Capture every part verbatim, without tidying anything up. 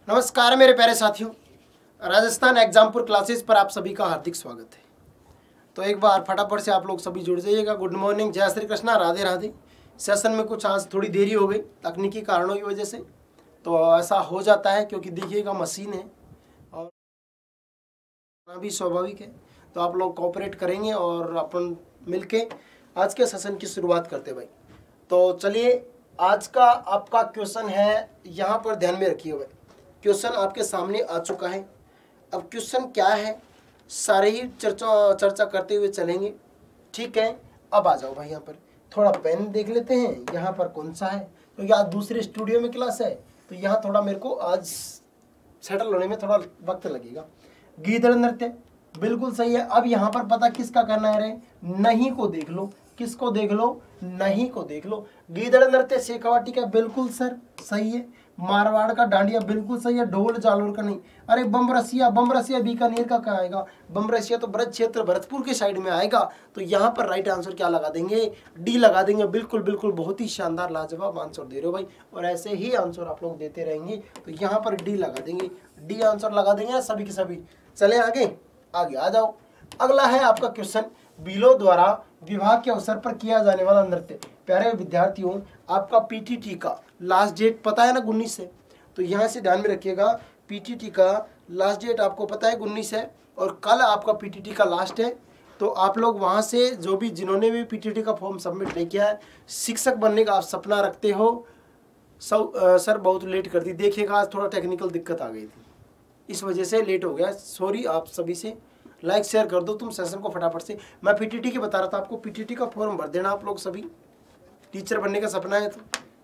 नमस्कार मेरे प्यारे साथियों, राजस्थान एग्जामपुर क्लासेस पर आप सभी का हार्दिक स्वागत है। तो एक बार फटाफट से आप लोग सभी जुड़ जाइएगा। गुड मॉर्निंग, जय श्री कृष्णा, राधे राधे। सेशन में कुछ आज थोड़ी देरी हो गई तकनीकी कारणों की वजह से, तो ऐसा हो जाता है क्योंकि देखिएगा मशीन है और भी स्वाभाविक है। तो आप लोग कोऑपरेट करेंगे और अपन मिलके आज के सेशन की शुरुआत करते भाई। तो चलिए, आज का आपका क्वेश्चन है, यहाँ पर ध्यान में रखिए भाई। क्वेश्चन आपके सामने आ चुका है। अब क्वेश्चन क्या है सारे ही चर्चा चर्चा करते हुए चलेंगे, ठीक है। अब आ जाओ भाई, यहाँ पर थोड़ा पेन देख लेते हैं यहाँ पर कौन सा है, क्योंकि तो आज दूसरे स्टूडियो में क्लास है तो यहाँ थोड़ा मेरे को आज सेटल होने में थोड़ा वक्त लगेगा। गीदड़ नृत्य बिल्कुल सही है। अब यहाँ पर पता किसका करना है रे, नहीं को देख लो। किसको देख लो, नहीं को देख लो। गीदड़ नृत्य शेखावाटी का बिल्कुल सर सही है। मारवाड़ का डांडिया बिल्कुल सही है। ढोल जालोर का नहीं। अरे बमरसिया, बमरसिया बीकानेर का क्या आएगा? बमरसिया तो ब्रज क्षेत्र भरतपुर के साइड में आएगा। तो यहाँ पर राइट आंसर क्या लगा देंगे, डी लगा देंगे। बिल्कुल बिल्कुल, बहुत ही शानदार लाजवाब आंसर दे रहे हो भाई, और ऐसे ही आंसर आप लोग देते रहेंगे तो यहाँ पर डी लगा देंगे। डी आंसर लगा देंगे सभी के सभी। चले आगे, आगे आ जाओ। अगला है आपका क्वेश्चन, बीलों द्वारा विवाह के अवसर पर किया जाने वाला नृत्य। प्यारे विद्यार्थियों, आपका पीटीटी का लास्ट डेट पता है ना, उन्नीस है। तो यहाँ से ध्यान में रखिएगा, पीटीटी का लास्ट डेट आपको पता है उन्नीस है और कल आपका पीटीटी का लास्ट है। तो आप लोग वहाँ से जो भी जिन्होंने भी पीटीटी का फॉर्म सबमिट नहीं किया है, शिक्षक बनने का आप सपना रखते हो, सब सर बहुत लेट कर दी। देखिएगा आज थोड़ा टेक्निकल दिक्कत आ गई थी, इस वजह से लेट हो गया, सॉरी आप सभी से। लाइक शेयर कर दो तुम सेशन को फटाफट से। मैं पीटीटी की बता रहा था आपको, पीटीटी का फॉर्म भर देना आप लोग सभी, टीचर बनने का सपना है तो,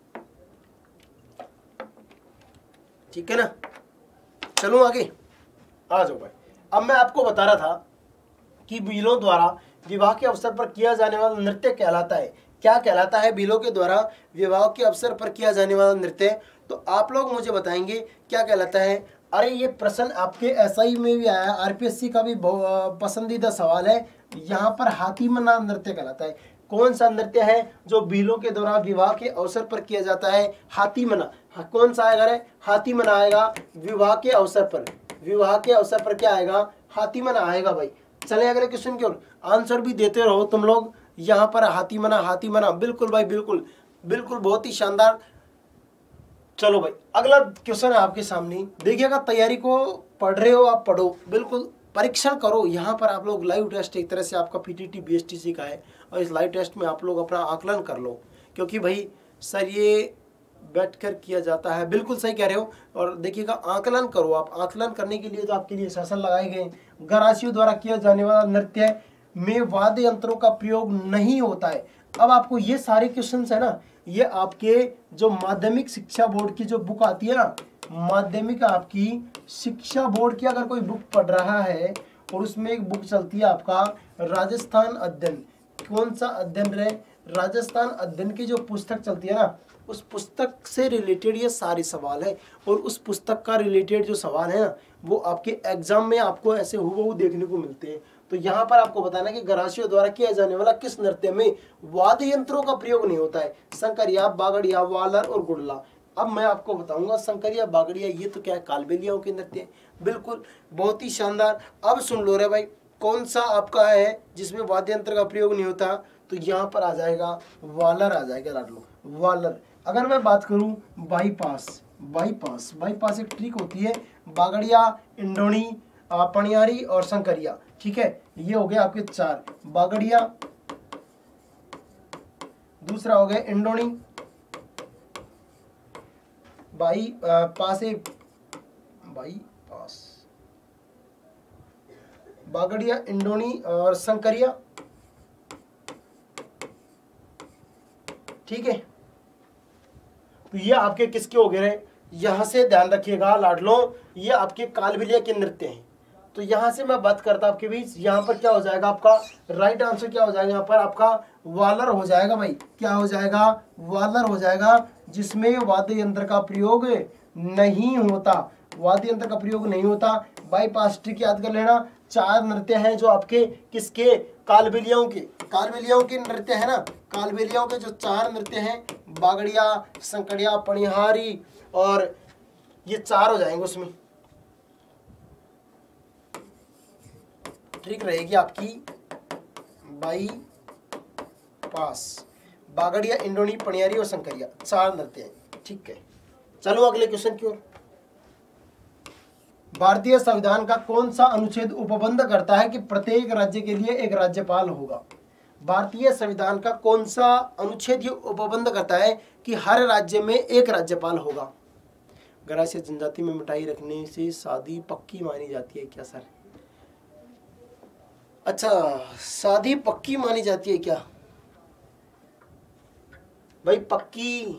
ठीक है ना। चलो आगे आ जाओ भाई। अब मैं आपको बता रहा था कि बीलों द्वारा विवाह के अवसर पर किया जाने वाला नृत्य कहलाता है। क्या कहलाता है? बीलों के द्वारा विवाह के अवसर पर किया जाने वाला नृत्य। तो आप लोग मुझे बताएंगे क्या कहलाता है। अरे ये प्रश्न आपके एसआई में भी आया, आरपीएससी का भी पसंदीदा सवाल है। यहाँ पर हाथीमना नृत्य कहलाता है। कौन सा नृत्य है जो बीलों के द्वारा विवाह के अवसर पर किया जाता है? हाथीमना। हाँ, कौन सा आएगा रे? हाथीमना आएगा। विवाह के अवसर पर, विवाह के अवसर पर क्या आएगा? हाथीमना आएगा भाई। चले अगले क्वेश्चन की ओर, आंसर भी देते रहो तुम लोग। यहाँ पर हाथीमना, हाथीमना बिल्कुल भाई, बिल्कुल बिल्कुल, बहुत ही शानदार। चलो भाई, अगला क्वेश्चन है आपके सामने। देखिएगा, तैयारी को पढ़ रहे हो आप, पढ़ो, बिल्कुल परीक्षण करो। यहाँ पर आप लोग लाइव टेस्ट, एक तरह से आपका पीटीटी बीएसटीसी का है, और इस लाइव टेस्ट में आप लोग अपना आकलन कर लो, क्योंकि भाई सर ये बैठकर किया जाता है। बिल्कुल सही कह रहे हो। और देखिएगा, आकलन करो आप। आकलन करने के लिए तो आपके लिए सेशन लगाए गए। गरासियों द्वारा किया जाने वाला नृत्य में वाद्य यंत्रों का प्रयोग नहीं होता है। अब आपको ये सारे क्वेश्चन है ना, ये आपके जो माध्यमिक शिक्षा बोर्ड की जो बुक आती है ना, माध्यमिक आपकी शिक्षा बोर्ड की अगर कोई बुक पढ़ रहा है और उसमें एक बुक चलती है आपका राजस्थान अध्ययन। कौन सा अध्ययन रहे? राजस्थान अध्ययन की जो पुस्तक चलती है ना, उस पुस्तक से रिलेटेड ये सारे सवाल है। और उस पुस्तक का रिलेटेड जो सवाल है ना, वो आपके एग्जाम में आपको ऐसे हुबहू देखने को मिलते हैं। तो यहाँ पर आपको बताना कि गरासियों द्वारा किया जाने वाला किस नृत्य में वाद्य यंत्रों का प्रयोग नहीं होता है? शंकरिया, बागड़िया, वालर और गुड़ला। अब मैं आपको बताऊंगा शंकरिया, बागड़िया, ये तो क्या है? कालबेलियाओं के नृत्य। बिल्कुल, बहुत ही शानदार। अब सुन लो रे भाई, कौन सा आपका है जिसमें वाद्य यंत्र का प्रयोग नहीं होता? तो यहाँ पर आ जाएगा वालर, आ जाएगा लाडलो, वालर। अगर मैं बात करूं बाईपास, बाईपास बाईपास एक ट्रिक होती है। बागड़िया, इंडोनी, पनियारी और शंकरिया, ठीक है। ये हो गए आपके चार। बागड़िया, दूसरा हो गया इंडोनी, बाई पास है, बाई पास, बागड़िया, इंडोनी और शंकरिया, ठीक है। तो ये आपके किसके हो गए? यहां से ध्यान रखिएगा लाडलो, ये आपके कालबेलिया के नृत्य हैं। तो यहां से मैं बात करता आपके बीच, यहाँ पर क्या हो जाएगा आपका राइट आंसर? क्या हो जाएगा यहाँ पर आपका? वालर हो जाएगा भाई। क्या हो जाएगा? वालर हो जाएगा, जिसमें वाद्य यंत्र का प्रयोग नहीं होता। वाद्य यंत्र का प्रयोग नहीं होता। बाईपास ट्रिक याद कर लेना। चार नृत्य हैं जो आपके किसके? कालबेलियाओं के। कालबेलियाओं के नृत्य है ना, कालबेलियाओं के जो चार नृत्य हैं, बागड़िया, शंकरिया, पनिहारी और ये चार हो जाएंगे उसमें। ट्रिक रहेगी आपकी बाई पास, बागड़िया, इंडोनी, पनियारी और शंकरिया, चार नृत्य हैं। ठीक है, चलो अगले क्वेश्चन की ओर। भारतीय संविधान का कौन सा अनुच्छेद उपबंध करता है कि प्रत्येक राज्य के लिए एक राज्यपाल होगा? भारतीय संविधान का कौन सा अनुच्छेद ये उपबंध करता है कि हर राज्य में एक राज्यपाल होगा? ग्रासीय जनजाति में मिठाई रखने से शादी पक्की मानी जाती है क्या सर? अच्छा, शादी पक्की मानी जाती है क्या भाई? पक्की।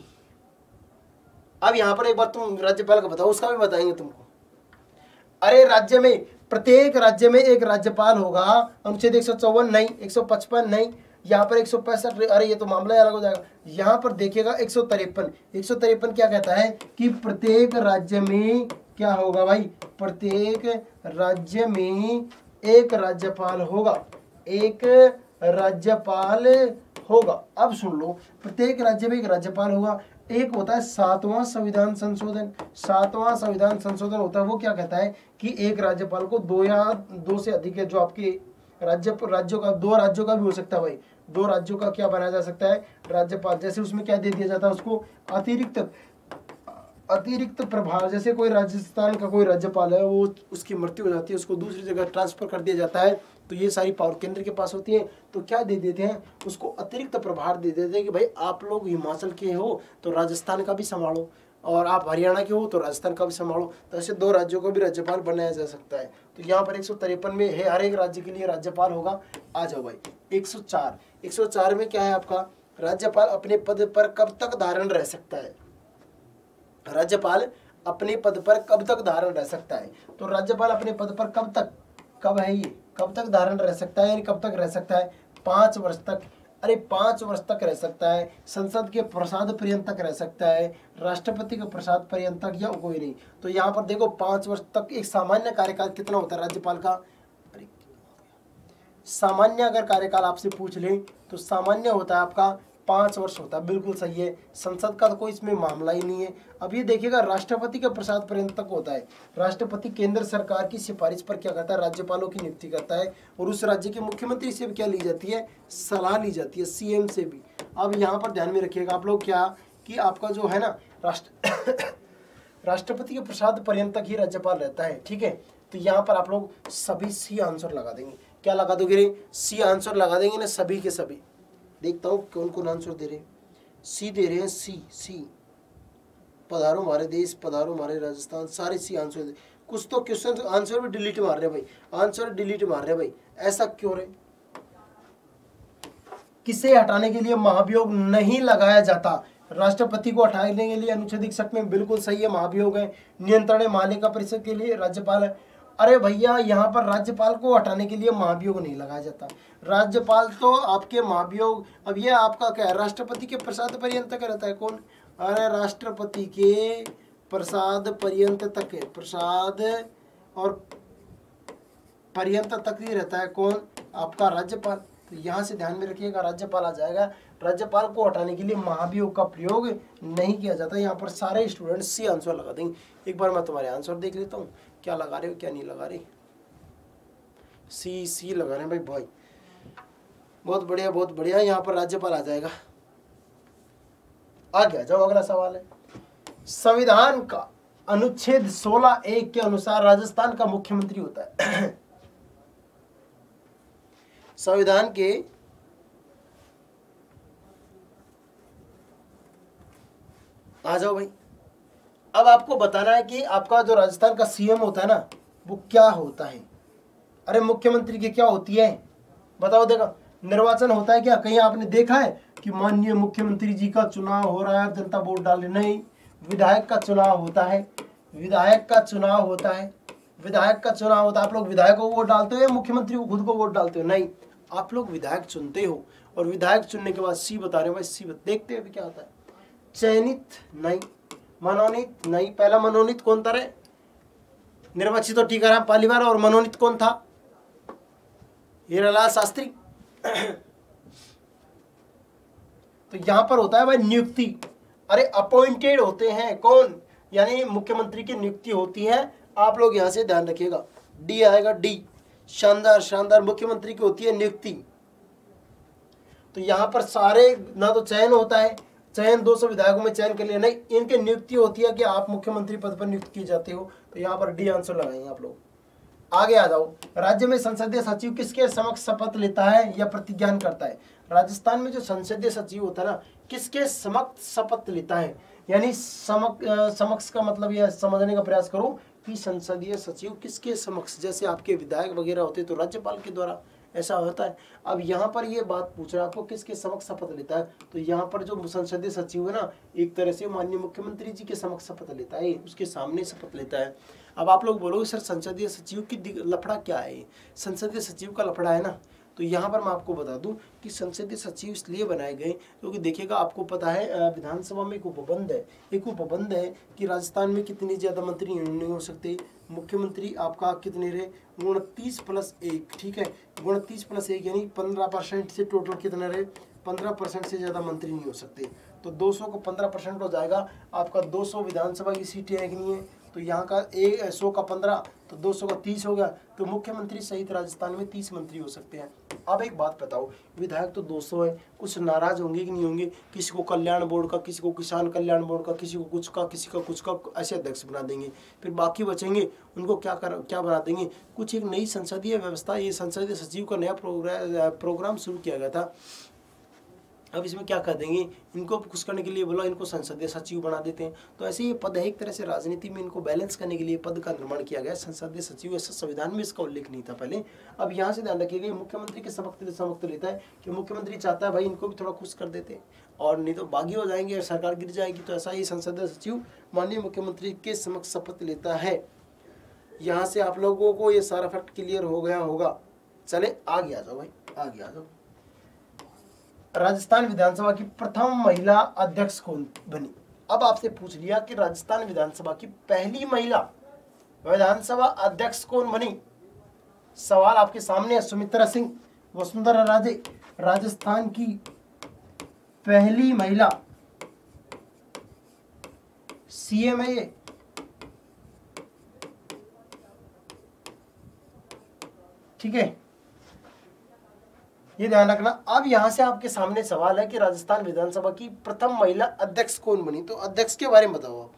अब यहां पर एक बार तुम राज्यपाल का बताओ, उसका भी बताएंगे तुमको। अरे राज्य में, प्रत्येक राज्य में एक राज्यपाल होगा, अनुच्छेद एक सौ चौवन नहीं, एक सौ पचपन नहीं, यहाँ पर एक सौ पैंसठ, अरे ये तो मामला अलग हो जाएगा। यहाँ पर देखिएगा एक सौ तिरपन, एक सौ तिरपन क्या कहता है कि प्रत्येक राज्य में क्या होगा भाई? प्रत्येक राज्य में एक राज्यपाल होगा, एक राज्यपाल होगा। अब सुन लो, प्रत्येक राज्य में एक राज्यपाल होगा। एक होता है सातवां संविधान संशोधन, सातवां संविधान संशोधन होता है, वो क्या कहता है कि एक राज्यपाल को दो या दो से अधिक है जो आपके राज्य राज्यों का, दो राज्यों का भी हो सकता है भाई, दो राज्यों का क्या बनाया जा सकता है? राज्यपाल। जैसे उसमें क्या दे दिया जाता है उसको? अतिरिक्त अतिरिक्त प्रभार। जैसे कोई राजस्थान का कोई राज्यपाल है, वो उसकी मृत्यु हो जाती है, उसको दूसरी जगह ट्रांसफर कर दिया जाता है, तो ये सारी पावर केंद्र के पास होती है, तो क्या दे देते हैं उसको? अतिरिक्त प्रभार दे देते हैं कि भाई आप लोग हिमाचल के हो तो राजस्थान का भी संभालो, और आप हरियाणा के हो तो राजस्थान का भी संभालो। तो ऐसे दो राज्यों को भी राज्यपाल बनाया जा सकता है। तो यहाँ पर एक सौ तिरपन में है हर एक राज्य के लिए राज्यपाल होगा। आ जाओ भाई एक सौ चार, एक सौ चार में क्या है आपका? राज्यपाल अपने पद पर कब तक धारण रह सकता है? राज्यपाल अपने पद पर कब तक धारण रह सकता है? तो राज्यपाल अपने पद पर कब तक, कब है ये, कब तक धारण रह सकता है, यानी कब तक रह सकता है? पांच वर्ष तक। अरे पांच वर्ष तक रह सकता है, संसद के प्रसाद पर्यंत तक रह सकता है, राष्ट्रपति के प्रसाद पर्यंत तक, या कोई नहीं। तो यहाँ पर देखो पांच वर्ष तक। एक सामान्य कार्यकाल कितना होता है राज्यपाल का? अरे सामान्य अगर कार्यकाल आपसे पूछ लें तो सामान्य होता है आपका पाँच वर्ष होता है। बिल्कुल सही है, संसद का तो कोई इसमें मामला ही नहीं है। अब ये देखिएगा राष्ट्रपति के प्रसाद पर्यंत तक होता है। राष्ट्रपति केंद्र सरकार की सिफारिश पर क्या करता है? राज्यपालों की नियुक्ति करता है, और उस राज्य के मुख्यमंत्री से भी क्या ली जाती है? सलाह ली जाती है, सीएम से भी। अब यहाँ पर ध्यान में रखिएगा आप लोग क्या, कि आपका जो है ना राष्ट्र राष्ट्रपति के प्रसाद पर्यंत तक ही राज्यपाल रहता है। ठीक है, तो यहाँ पर आप लोग सभी सी आंसर लगा देंगे। क्या लगा दोगे? सी आंसर लगा देंगे ना, सभी के सभी। देखता हूँ कौन कौन आंसर दे रहे हैं। सी दे रहे हैं, सी सी पधारो हमारे देश, पधारो हमारे राजस्थान, सारे सी आंसर दे। कुछ तो क्वेश्चन आंसर भी डिलीट मार रहे भाई, आंसर डिलीट मार रहे भाई, ऐसा क्यों रे? किसे हटाने के लिए महाभियोग नहीं लगाया जाता? राष्ट्रपति को हटाने के लिए अनुच्छेद इकसठ में बिल्कुल सही है, महाभियोग है। नियंत्रण मालिका परिषद के लिए राज्यपाल है। अरे भैया यहाँ पर राज्यपाल को हटाने के लिए महाभियोग नहीं लगाया जाता। राज्यपाल तो आपके महाभियोग, अब ये आपका क्या है? राष्ट्रपति के प्रसाद पर्यंत तक रहता है। कौन? अरे राष्ट्रपति के प्रसाद पर्यंत तक है, प्रसाद और पर्यंत तक ही रहता है। कौन? आपका राज्यपाल। तो यहाँ से ध्यान में रखिएगा, राज्यपाल आ जाएगा। राज्यपाल को हटाने के लिए महाभियोग का प्रयोग नहीं किया जाता। यहाँ पर सारे स्टूडेंट सी आंसर लगा देंगे। एक बार मैं तुम्हारे आंसर देख लेता हूँ, क्या लगा रहे हो क्या नहीं लगा रहे। सी सी लगा रहे हैं भाई भाई, बहुत बढ़िया बहुत बढ़िया। यहाँ पर राज्यपाल आ जाएगा। आ गया, जाओ अगला सवाल है। संविधान का अनुच्छेद सोलह एक के अनुसार राजस्थान का मुख्यमंत्री होता है। संविधान के आ जाओ भाई। अब आपको बताना है कि आपका जो राजस्थान का सीएम होता है ना, वो क्या होता है। अरे मुख्यमंत्री की क्या होती है बताओ। देखा, निर्वाचन होता है क्या? कहीं आपने देखा है कि माननीय मुख्यमंत्री जी का चुनाव हो रहा है, जनता वोट डाले? नहीं। विधायक का चुनाव होता है, विधायक का चुनाव होता है, विधायक का चुनाव होता है। आप लोग विधायक को वोट डालते हो या मुख्यमंत्री को खुद को वोट डालते हो? नहीं, आप लोग विधायक चुनते हो, और विधायक चुनने के बाद सी बता रहे हो भाई, सी देखते हो क्या होता है। चयनित नहीं, मनोनीत नहीं। पहला मनोनीत कौन था रे? निर्वाचित तो टीकाराम पालीवाल, और मनोनीत कौन था? हीरालाल शास्त्री। तो यहां पर होता है भाई नियुक्ति। अरे अपॉइंटेड होते हैं कौन? यानी मुख्यमंत्री की नियुक्ति होती है। आप लोग यहाँ से ध्यान रखिएगा, डी आएगा, डी। शानदार शानदार, मुख्यमंत्री की होती है नियुक्ति। तो यहाँ पर सारे ना तो चयन होता है, चयन दो सौ विधायकों में चयन कर लिया, नहीं, इनकी नियुक्ति होती है कि आप मुख्यमंत्री पद पर नियुक्त किए जाते हो। तो यहाँ पर डी आंसर लगाएंगे आप लोग। आगे आ जाओ। राज्य में संसदीय सचिव किसके समक्ष शपथ लेता है या प्रतिज्ञान करता है? राजस्थान में जो संसदीय सचिव होता है ना, किसके समक्ष शपथ लेता है? यानी समक्ष समक्ष का मतलब यह समझने का प्रयास करो कि संसदीय सचिव किसके समक्ष, जैसे आपके विधायक वगैरह होते तो राज्यपाल के द्वारा ऐसा होता है। अब यहाँ पर ये बात पूछ रहा है आपको किसके समक्ष शपथ लेता है, तो यहाँ पर जो संसदीय सचिव है ना, एक तरह से माननीय मुख्यमंत्री जी के समक्ष शपथ लेता है, उसके सामने शपथ लेता है। अब आप लोग बोलोगे सर संसदीय सचिव की लफड़ा क्या है? संसदीय सचिव का लफड़ा है ना, तो यहाँ पर मैं आपको बता दूं कि संसदीय सचिव इसलिए बनाए गए क्योंकि देखिएगा, आपको पता है विधानसभा में एक उपबंध है, एक उपबंध है कि राजस्थान में कितनी ज़्यादा मंत्री नहीं हो सकते। मुख्यमंत्री आपका कितने रहे, उनतीस प्लस एक, ठीक है, उनतीस प्लस एक यानी पंद्रह परसेंट से टोटल कितना रहे, पंद्रह परसेंट से ज़्यादा मंत्री नहीं हो सकते। तो दो सौ को पंद्रह परसेंट हो जाएगा, आपका दो सौ विधानसभा की सीटें है कि नहीं है, तो यहाँ का एक सौ का पंद्रह तो दो सौ का तीस हो गया। तो मुख्यमंत्री सहित राजस्थान में तीस मंत्री हो सकते हैं। अब एक बात बताओ, विधायक तो दो सौ है, कुछ नाराज होंगे कि नहीं होंगे? किसी को कल्याण बोर्ड का, किसी को किसान कल्याण बोर्ड का, किसी को कुछ का, किसी का कुछ का, ऐसे अध्यक्ष बना देंगे। फिर बाकी बचेंगे, उनको क्या कर क्या बना देंगे? कुछ एक नई संसदीय व्यवस्था, ये संसदीय सचिव का नया प्रोग्राम प्रोग्राम शुरू किया गया था। अब इसमें क्या कर देंगे, इनको खुश करने के लिए बोला इनको संसदीय सचिव बना देते हैं। तो ऐसे ये पद है, एक तरह से राजनीति में इनको बैलेंस करने के लिए पद का निर्माण किया गया संसदीय सचिव। ऐसा संविधान में इसका उल्लेख नहीं था पहले। अब यहाँ से ध्यान रखिएगा, मुख्यमंत्री के समक्ष समक्ष लेता है कि मुख्यमंत्री चाहता है भाई इनको भी थोड़ा खुश कर देते हैं, और नहीं तो बागी हो जाएंगे और सरकार गिर जाएगी। तो ऐसा ही संसदीय सचिव माननीय मुख्यमंत्री के समक्ष शपथ लेता है। यहाँ से आप लोगों को ये सारा फैक्ट क्लियर हो गया होगा। चले आगे आ जाओ भाई, आगे आ जाओ। राजस्थान विधानसभा की प्रथम महिला अध्यक्ष कौन बनी? अब आपसे पूछ लिया कि राजस्थान विधानसभा की पहली महिला विधानसभा अध्यक्ष कौन बनी। सवाल आपके सामने है। सुमित्रा सिंह, वसुंधरा राजे, राजस्थान की पहली महिला सीएम है ये। ठीक है, ये ध्यान रखना। अब यहां से आपके सामने सवाल है कि राजस्थान विधानसभा की प्रथम महिला अध्यक्ष कौन बनी, तो अध्यक्ष के बारे में बताओ आप।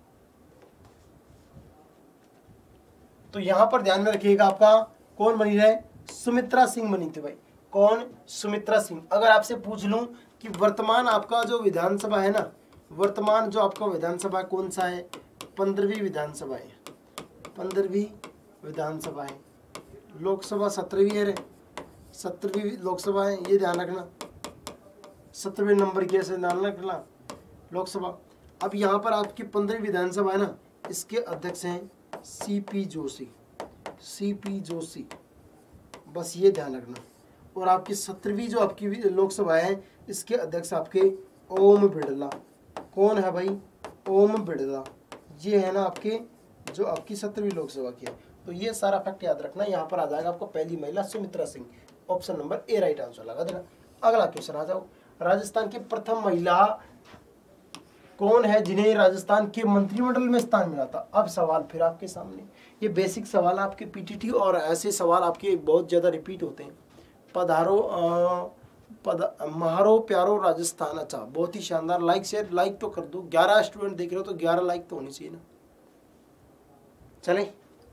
तो यहां पर ध्यान में रखिएगा, आपका कौन बनी रहे, सुमित्रा सिंह बनी थी भाई। कौन? सुमित्रा सिंह। अगर आपसे पूछ लूं कि वर्तमान आपका जो विधानसभा है ना, वर्तमान जो आपका विधानसभा कौन सा है, पंद्रहवीं विधानसभा है, पंद्रहवीं विधानसभा है। लोकसभा सत्रहवीं है, सत्रहवीं लोकसभा है, ये ध्यान रखना। सत्रहवें नंबर की ऐसे ध्यान रखना लोकसभा। अब यहाँ पर आपकी पंद्रहवीं विधानसभा है ना, इसके अध्यक्ष हैं सीपी जोशी, सीपी जोशी, बस ये ध्यान रखना। और आपकी सत्रहवीं जो आपकी लोकसभा है, इसके अध्यक्ष आपके ओम बिड़ला। कौन है भाई? ओम बिड़ला। ये है ना आपके जो आपकी सत्रहवीं लोकसभा की है। तो ये सारा फैक्ट याद रखना। यहाँ पर आ जाएगा आपको पहली महिला Sumitra Singh. Option number A right answer लगा देना। अगला क्वेश्चन आ जाओ। राजस्थान की प्रथम महिला कौन है जिन्हें राजस्थान के मंत्रिमंडल में स्थान मिला था? अब सवाल फिर आपके सामने, ये बेसिक सवाल आपके पीटीटी और ऐसे सवाल आपके बहुत ज्यादा रिपीट होते हैं। पधारो आ, पद महारो प्यारो राजस्थान। अच्छा, बहुत ही शानदार। लाइक शेयर लाइक तो कर दो। ग्यारह स्टूडेंट देख रहे हो तो ग्यारह लाइक तो होनी चाहिए ना। चले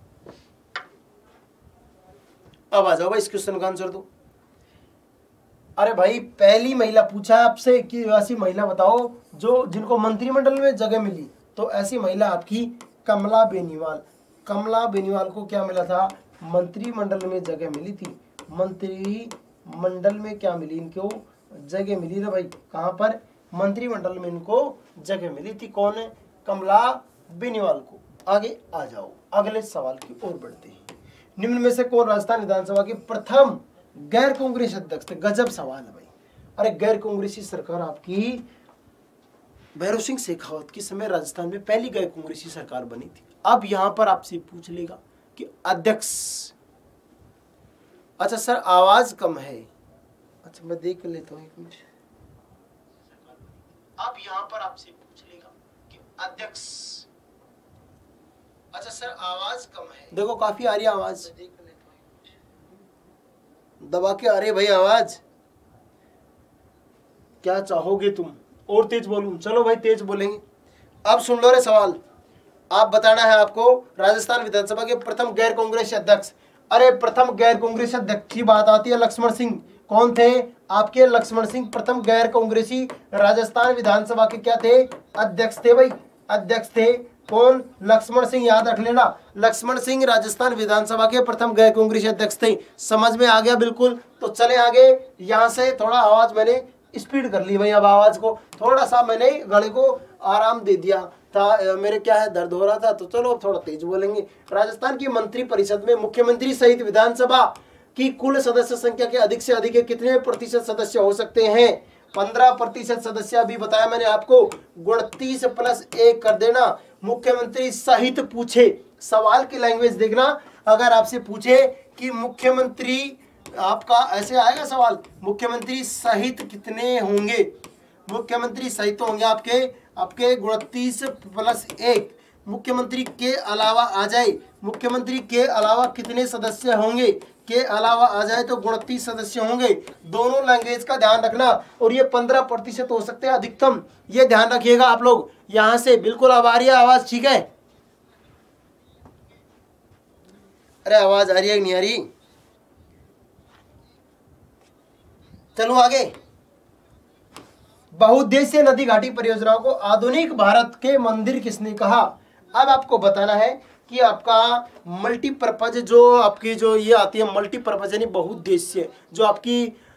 अब आ जाओ भाई, इस क्वेश्चन का आंसर दो। अरे भाई, पहली महिला पूछा है आपसे कि ऐसी महिला बताओ जो जिनको मंत्रिमंडल में जगह मिली। तो ऐसी महिला आपकी कमला बेनीवाल। कमला बेनीवाल को क्या मिला था? मंत्रिमंडल में जगह मिली थी। मंत्रिमंडल में क्या मिली? इनको जगह मिली ना भाई। कहाँ पर? मंत्रिमंडल में इनको जगह मिली थी। कौन है? कमला बेनीवाल को। आगे आ जाओ, अगले सवाल की ओर बढ़ते हैं। निम्न में से कौन राजस्थान विधानसभा के प्रथम गैर कांग्रेस अध्यक्ष थे? गजब सवाल है भाई। अरे गैर कांग्रेसी सरकार आपकी भैरव सिंह शेखावत के समय राजस्थान में पहली गैर कांग्रेसी सरकार बनी थी। अब यहां पर आपसे पूछ लेगा कि अध्यक्ष। अच्छा सर, आवाज कम है। अच्छा मैं देख लेता हूँ एक मिनट। अब यहां पर आपसे पूछ लेगा कि अध्यक्ष अच्छा सर आवाज कम है। देखो काफी आ रही है आवाज, दबा के आ रही है भाई आवाज। क्या चाहोगे तुम और तेज बोलूं? चलो भाई तेज बोलेंगे। अब सुन लो रे सवाल। आप बताना है आपको राजस्थान विधानसभा के प्रथम गैर कांग्रेसी अध्यक्ष। अरे प्रथम गैर कांग्रेसी अध्यक्ष की बात आती है, लक्ष्मण सिंह। कौन थे आपके? लक्ष्मण सिंह प्रथम गैर कांग्रेसी राजस्थान विधानसभा के क्या थे? अध्यक्ष थे भाई, अध्यक्ष थे। कौन? लक्ष्मण सिंह, याद रख लेना। लक्ष्मण सिंह राजस्थान विधानसभा के प्रथम गैर कांग्रेसी अध्यक्ष थे। समझ में आ गया बिल्कुल? तो चले आगे। यहां से थोड़ा आवाज मैंने स्पीड कर ली भाई, अब आवाज को थोड़ा सा मैंने गले को आराम दे दिया था, मेरे क्या है दर्द हो रहा था, तो चलो अब थोड़ा तेज बोलेंगे। राजस्थान की मंत्री परिषद में मुख्यमंत्री सहित विधानसभा की कुल सदस्य संख्या के अधिक से अधिक कितने प्रतिशत सदस्य हो सकते हैं? पंद्रह प्रतिशत सदस्य। अभी बताया मैंने आपको, उनतीस प्लस एक कर देना। मुख्यमंत्री सहित पूछे, सवाल की लैंग्वेज देखना। अगर आपसे पूछे कि मुख्यमंत्री, आपका ऐसे आएगा सवाल, मुख्यमंत्री सहित कितने होंगे? मुख्यमंत्री सहित होंगे आपके आपके उनतीस प्लस एक। मुख्यमंत्री के अलावा आ जाए, मुख्यमंत्री के अलावा कितने सदस्य होंगे? के अलावा आ जाए तो उनतीस सदस्य होंगे। दोनों लैंग्वेज का ध्यान रखना। और ये पंद्रह प्रतिशत हो सकते हैं अधिकतम, ये ध्यान रखिएगा आप लोग। यहां से बिल्कुल अब आ रही है आवाज, ठीक है? अरे आवाज आ रही है नहीं आ रही? चलो आगे। बहुउद्देशीय नदी घाटी परियोजनाओं को आधुनिक भारत के मंदिर किसने कहा? अब आपको बताना है कि आपका मल्टीपर्पज, जो आपकी जो ये आती है मल्टीपर्पज यानी बहुउद्देशीय, जो आपकी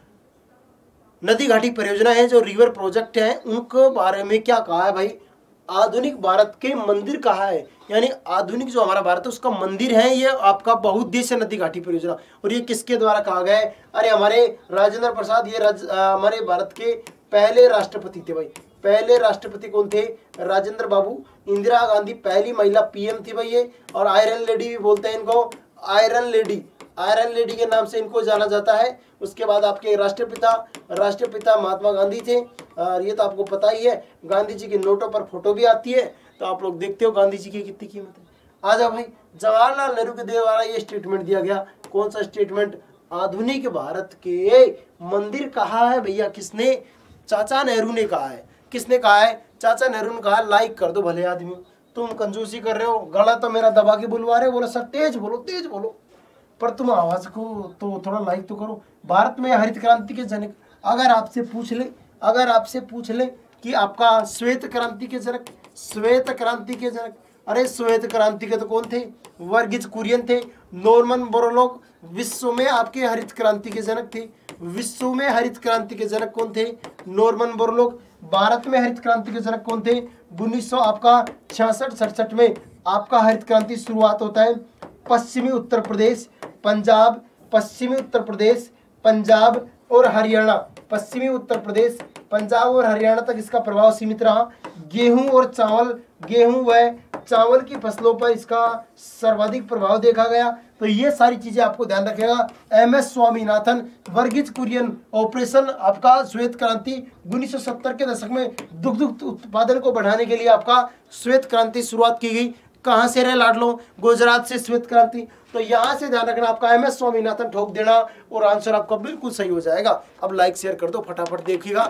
नदी घाटी परियोजना है, जो रिवर प्रोजेक्ट है, उनके बारे में क्या कहा है भाई? आधुनिक भारत के मंदिर कहा है, यानी आधुनिक जो हमारा भारत है उसका मंदिर है ये आपका बहुउद्देशीय नदी घाटी परियोजना। और ये किसके द्वारा कहा गया है? अरे हमारे राजेंद्र प्रसाद, ये राज, हमारे भारत के पहले राष्ट्रपति थे भाई। पहले राष्ट्रपति कौन थे? राजेंद्र बाबू। इंदिरा गांधी पहली महिला पीएम थी भाई ये। और आयरन लेडी भी बोलते हैं इनको, आयरन लेडी, आयरन लेडी के नाम से इनको जाना जाता है। उसके बाद आपके राष्ट्रपिता, राष्ट्रपिता महात्मा गांधी थे, और ये तो आपको पता ही है। गांधी जी के नोटों पर फोटो भी आती है, तो आप लोग देखते हो गांधी जी की कितनी कीमत है। आ जाओ भाई, जवाहरलाल नेहरू के द्वारा ये स्टेटमेंट दिया गया। कौन सा स्टेटमेंट? आधुनिक भारत के मंदिर कहा है भैया किसने? चाचा नेहरू ने कहा है। किसने कहा है? चाचा नेहरू ने कहा। लाइक कर दो भले आदमी, तुम कंजूसी कर रहे हो, गला तो मेरा दबा के बुलवा रहे हो, बोलो सर तेज बोलो तेज बोलो, पर तुम आवाज को तो थोड़ा लाइक तो करो। भारत में हरित क्रांति के जनक, अगर आपसे पूछ ले अगर आपसे पूछ ले कि आपका श्वेत क्रांति के जनक, श्वेत क्रांति के जनक, अरे श्वेत क्रांति के तो कौन थे? वर्गीज कुरियन थे। नॉर्मन बोरलॉग विश्व में आपके हरित क्रांति के जनक थे। विश्व में हरित क्रांति के जनक कौन थे? Norman Borlaug. भारत में हरित क्रांति के जनक कौन थे? उन्नीस सौ आपका छियासठ सड़सठ में आपका हरित क्रांति शुरुआत होता है। पश्चिमी उत्तर प्रदेश, पंजाब, पश्चिमी उत्तर प्रदेश, पंजाब और हरियाणा, पश्चिमी उत्तर प्रदेश, पंजाब और हरियाणा तक इसका प्रभाव सीमित रहा। गेहूं और चावल, गेहूं व चावल की फसलों पर इसका सर्वाधिक प्रभाव देखा गया। तो ये सारी चीजें आपको ध्यान रखेगा। M S Swaminathan, Verghese Kurien, operation आपका श्वेत क्रांति। उन्नीस सौ सत्तर के दशक में दुग्ध उत्पादन को बढ़ाने के लिए आपका श्वेत क्रांति शुरुआत की गई। कहाँ से रहे लाडलो? गुजरात से श्वेत क्रांति। तो यहाँ से ध्यान रखना, आपका एम एस स्वामीनाथन ठोक देना और आंसर आपका बिल्कुल सही हो जाएगा। अब लाइक शेयर कर दो फटाफट, देखिएगा।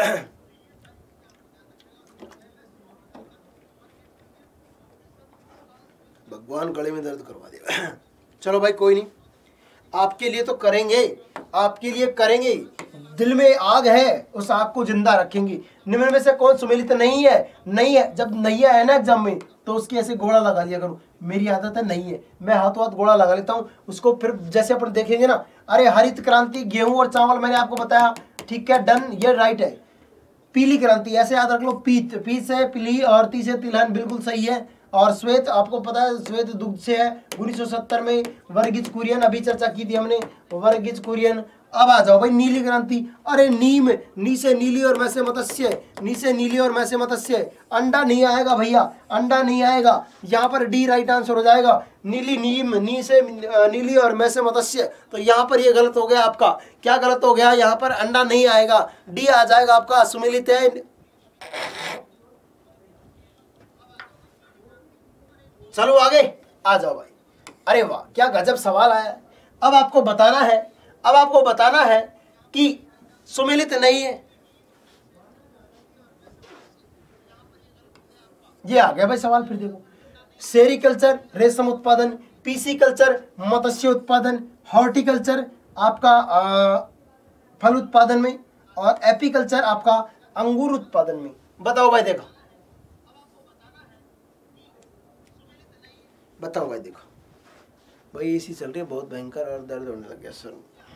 भगवान गले में दर्द करवा देगा। चलो भाई कोई नहीं, आपके लिए तो करेंगे, आपके लिए करेंगे। दिल में आग है, उस आग को जिंदा रखेंगे। निम्न में से कौन सुमेलित नहीं है? नहीं है। जब नहीं है ना एग्जाम में, तो उसकी ऐसे घोड़ा लगा लिया करो। मेरी आदत है नहीं है, मैं हाथों हाथ घोड़ा लगा लेता हूँ उसको। फिर जैसे अपन देखेंगे ना, अरे हरित क्रांति गेहूं और चावल मैंने आपको बताया, ठीक है, डन, ये राइट है। पीली क्रांति ऐसे याद रख लो, पीत, पीत से पीली और ती से तिलहन, बिल्कुल सही है। और श्वेत आपको पता है श्वेत दुग्ध से है। उन्नीस सौ सत्तर में वर्गीज कुरियन, अभी चर्चा की थी हमने, वर्गीज कुरियन। अब आ जाओ भाई नीली क्रांति। अरे नीम, नी से नीली और मैं से मत्स्य, नी से नीली और मैं से मत्स्य। अंडा नहीं आएगा भैया, अंडा नहीं आएगा। यहाँ पर डी राइट आंसर हो जाएगा। नीली, नीम, नी से नीली और मैं से मत्स्य। तो यहाँ पर ये गलत हो गया आपका। क्या गलत हो गया? यहाँ पर अंडा नहीं आएगा, डी आ जाएगा आपका। सुमेलित है। चलो आगे आ जाओ भाई। अरे वाह क्या गजब सवाल आया। अब आपको बताना है अब आपको बताना है कि सुमेलित नहीं है। ये आ गया भाई सवाल। फिर देखो, सेरिकल्चर रेशम उत्पादन, पीसीकल्चर मत्स्य उत्पादन, हॉर्टिकल्चर आपका आ, फल उत्पादन में, और एपीकल्चर आपका अंगूर उत्पादन में। बताओ भाई, देखो बताओ भाई, देखो भाई एसी चल रही है बहुत भयंकर और दर्द होने लग गया सर,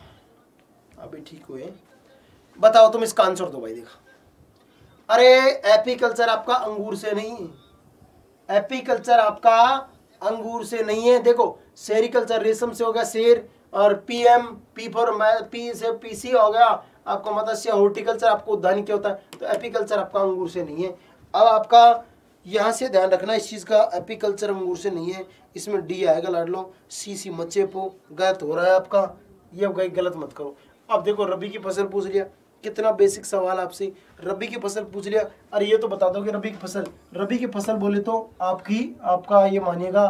अभी ठीक हुए। बताओ तुम इसका आंसर दो भाई। देखो, अरे एपीकल्चर आपका अंगूर से नहीं है, एपीकल्चर आपका अंगूर से नहीं है। देखो, सेरिकल्चर रेशम से हो गया शेर, और पीएम पी फॉर पी से पीसी हो गया आपका मत्स्य, हॉर्टिकल्चर आपको उद्यान क्या होता है, तो एपीकल्चर आपका अंगूर से नहीं है। अब आपका यहाँ से ध्यान रखना इस चीज़ का, एपीकल्चर अंगूर से नहीं है, इसमें डी आएगा लाडलो, सी सी मच्छे पो, गलत हो रहा है आपका, ये गई गलत मत करो। अब देखो रबी की फसल पूछ लिया, कितना बेसिक सवाल आपसे, रबी की फसल पूछ लिया। अरे ये तो बता दो कि रबी की फसल, रबी की फसल बोले तो आपकी आपका ये मानिएगा